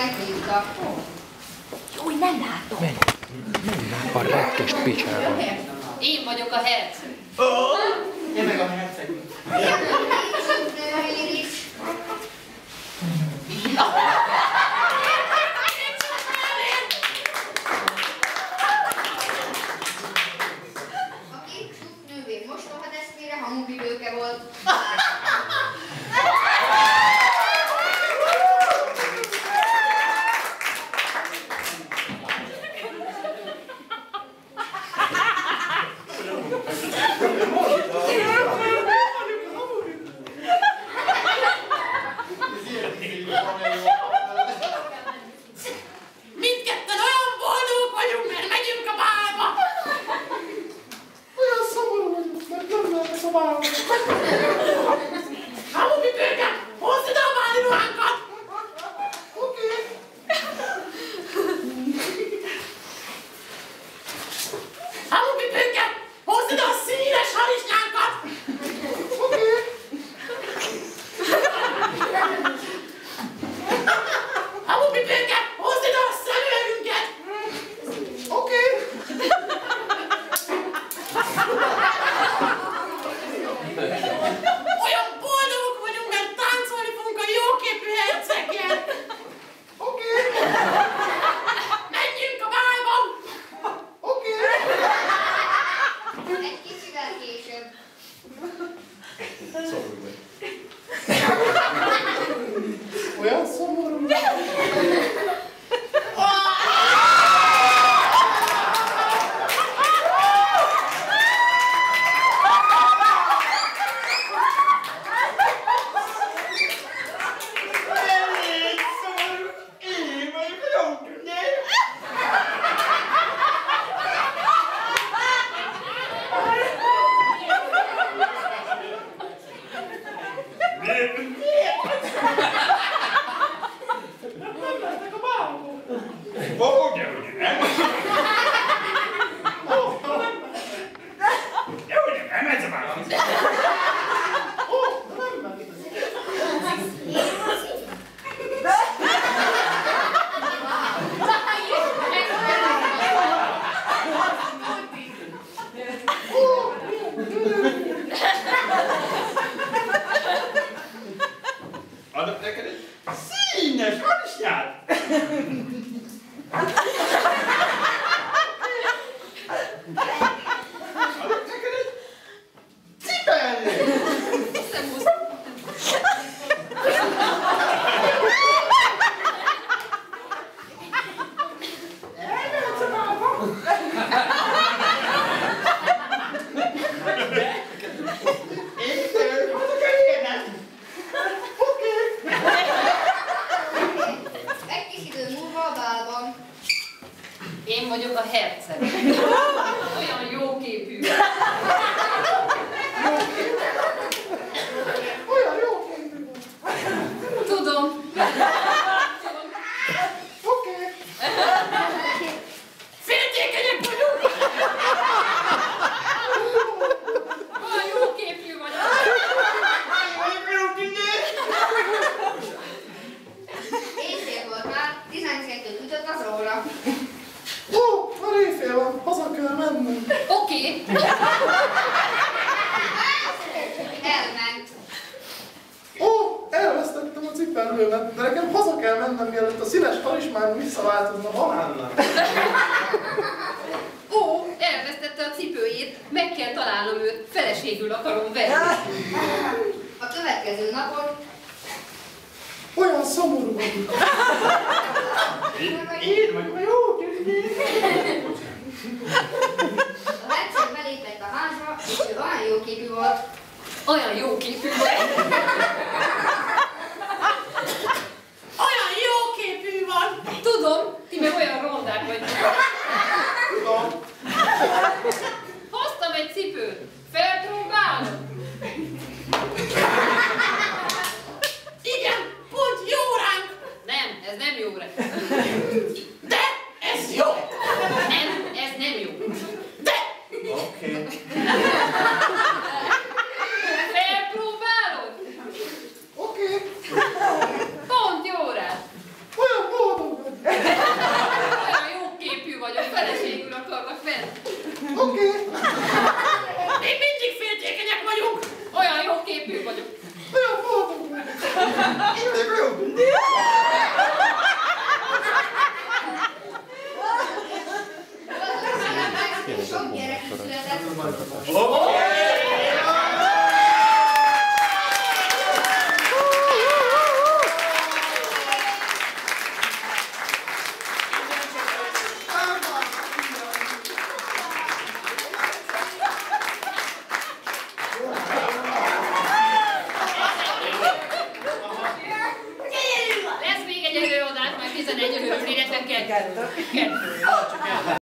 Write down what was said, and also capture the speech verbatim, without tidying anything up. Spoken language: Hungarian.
hercegnek hívtak. Jó, hogy nem látom. Menj! Menj a rekkes picsába. Én vagyok a herceg. Én meg a herceg. Nővér is. A két csúf nővér mostoha testvére hamupipőke volt. Mindketten olyan boldogok vagyunk, mert megyünk a bálba. Olyan szomorú vagyok, mert nem lehetek a bálba. Hamupipőke, hozd ide a báli ruhánkat. Oké. Hamupipőke, hozd ide a színes harisnyánkat. Oké. Hamupipőke, hozd ide a szemüvegünket. Oké. Olyan boldogok vagyunk, mert táncolni fogunk a jóképű herceggel. Oké. Menjünk a bálba. Oké. Egy kicsivel később. Olyan szomorú. Elég szomorú. Én vagyok a jó tündér. Nem lehetek a bálba. Ó, ugye, ugye, nem? Ó, nem Jó, ugye, nem ez a válasz. Ó, nem mehet. Adok neked egy színes harisnyát. Adok neked egy cipellét. Elmehetsz a bálba. Én haza kell érnem. Oké. Egy kis idő múlva a bálban. Én vagyok a herceg. Olyan jóképű. Olyan jó képű volt. Tudom. Oké. Féltékenyek vagyunk. Olyan jóképű vagyok. Éjfél volt már, tizenkettőt ütött róla. Ó, már éjfél van, haza kell mennem. Oké. Elment. Ó, elvesztettem a cipellőmet, de nekem haza kell mennem, mielőtt a színes harismán visszaváltozna halálnak. Ó, elvesztette a cipőjét, meg kell találnom őt, feleségül akarom venni. A következő napon Olyan szomorú vagyok. Én vagyok a jó tündér. a herceg belépett a házba, és ő olyan jóképű volt. Olyan jóképű vagy. Olyan jóképű van. Tudom, ti meg olyan rondák vagytok. Tudom. Hoztam egy cipőt. Felpróbálom. Igen, pont jó ránk. Nem, ez nem jó ránk. De ez jó.